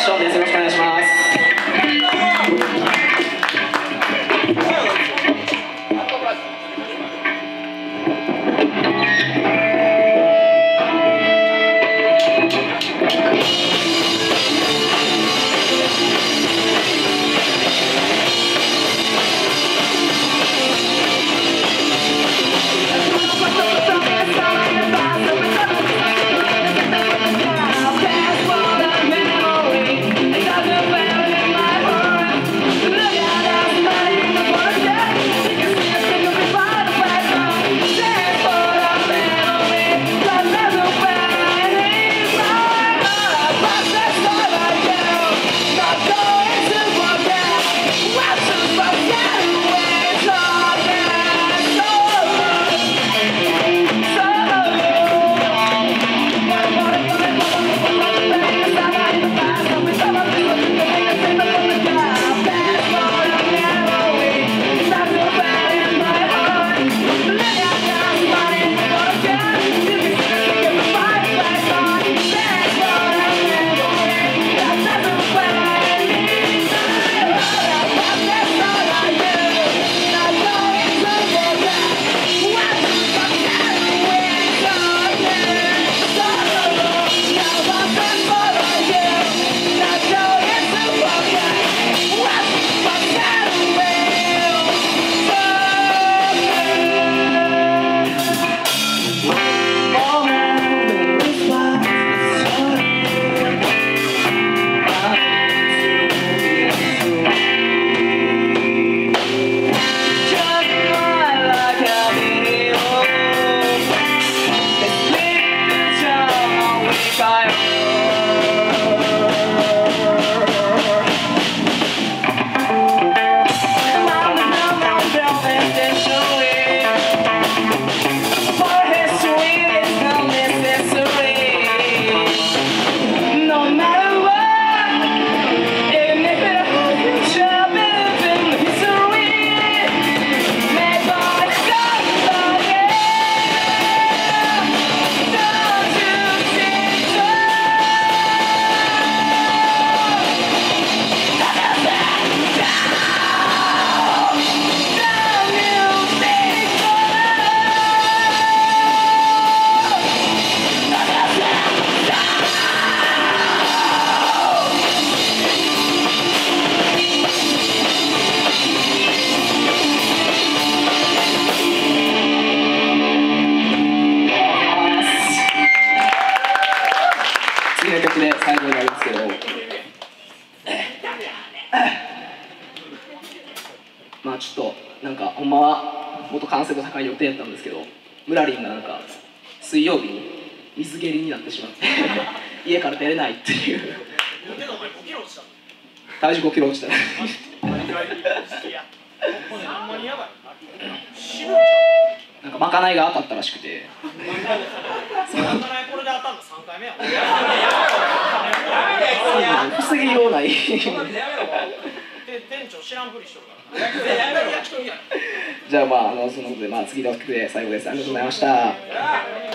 ションです。よろしくお願いします。次の曲で最後になるんですけど、まあちょっとなんかほんまはもっと完成度高い予定やったんですけど、ムラリンがなんか水曜日に水蹴りになってしまって家から出れないっていう。体重5キロ落ちた。なんかまかないが当たったらしくて。まかないこれで当たるの3回目やもん。防ぎようない。店長知らんふりしとるから。じゃあまあそのことで次の曲で最後です。ありがとうございました。